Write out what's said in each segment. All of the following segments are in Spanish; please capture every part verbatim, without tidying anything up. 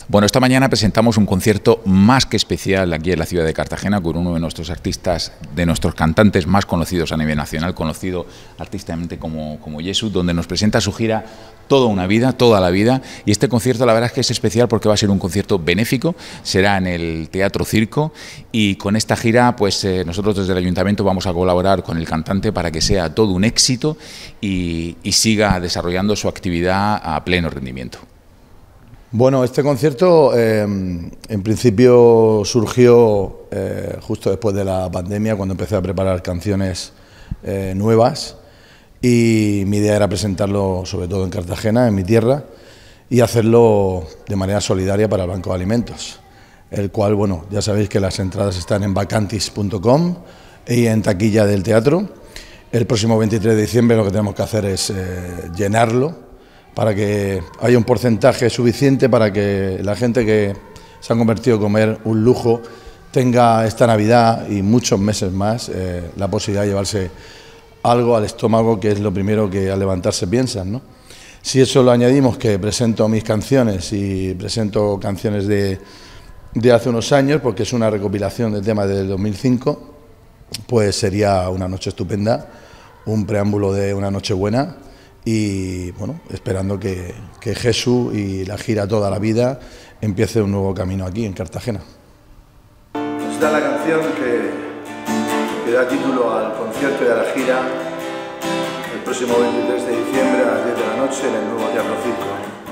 Bueno, esta mañana presentamos un concierto más que especial aquí en la ciudad de Cartagena con uno de nuestros artistas, de nuestros cantantes más conocidos a nivel nacional, conocido artísticamente como, como Jesús, donde nos presenta su gira Toda una vida, toda la vida. Y este concierto la verdad es que es especial porque va a ser un concierto benéfico, será en el Teatro Circo, y con esta gira pues eh, nosotros desde el Ayuntamiento vamos a colaborar con el cantante para que sea todo un éxito y, y siga desarrollando su actividad a pleno rendimiento. Bueno, este concierto eh, en principio surgió eh, justo después de la pandemia, cuando empecé a preparar canciones eh, nuevas, y mi idea era presentarlo sobre todo en Cartagena, en mi tierra, y hacerlo de manera solidaria para el Banco de Alimentos, el cual, bueno, ya sabéis que las entradas están en bacantis punto com y en taquilla del teatro. El próximo veintitrés de diciembre lo que tenemos que hacer es eh, llenarlo, para que haya un porcentaje suficiente para que la gente que se ha convertido en comer un lujo tenga esta Navidad y muchos meses más eh, la posibilidad de llevarse algo al estómago, que es lo primero que al levantarse piensan, ¿no? Si eso lo añadimos que presento mis canciones y presento canciones de, de hace unos años, porque es una recopilación de temas del dos mil cinco, pues sería una noche estupenda, un preámbulo de una noche buena. Y bueno, esperando que, que Jesús y la gira Toda la Vida empiece un nuevo camino aquí en Cartagena. Esta es la canción que, que da título al concierto y a la gira el próximo veintitrés de diciembre a las diez de la noche en el nuevo Teatro Circo.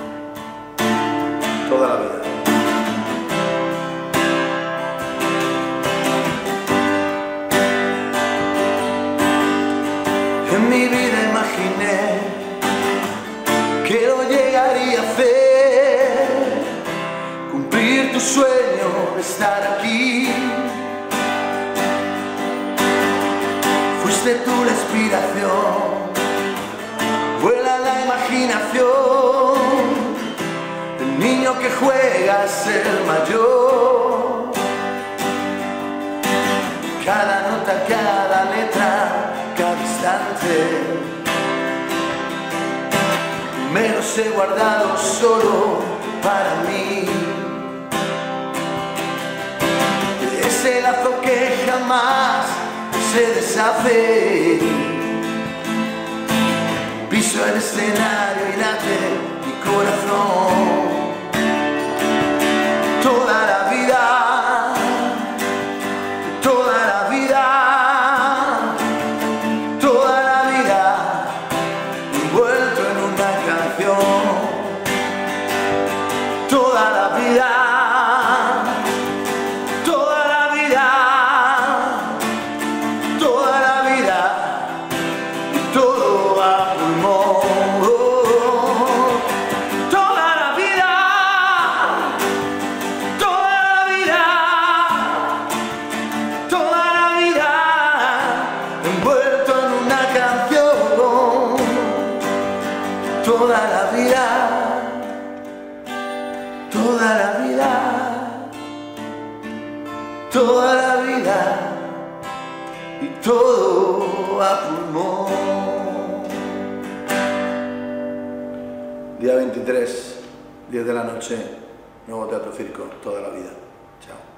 Toda la vida. En mi vida imaginé que lo llegaría a hacer, cumplir tu sueño de estar aquí. Fuiste tú la inspiración, vuela la imaginación del niño que juega a ser mayor. Cada nota, cada letra, cada instante me los he guardado solo para mí. Ese lazo que jamás se deshace, piso el escenario y late mi corazón. Toda la vida, toda la vida, toda la vida, envuelto en una canción. Toda la vida, toda la vida, toda la vida, y todo a pulmón. Toda la vida, toda la vida, toda la vida, envuelto en una canción. Toda la vida, toda la vida, toda la vida, y todo a pulmón. Día veintitrés, diez de la noche, nuevo Teatro Circo, Toda la Vida. Chao.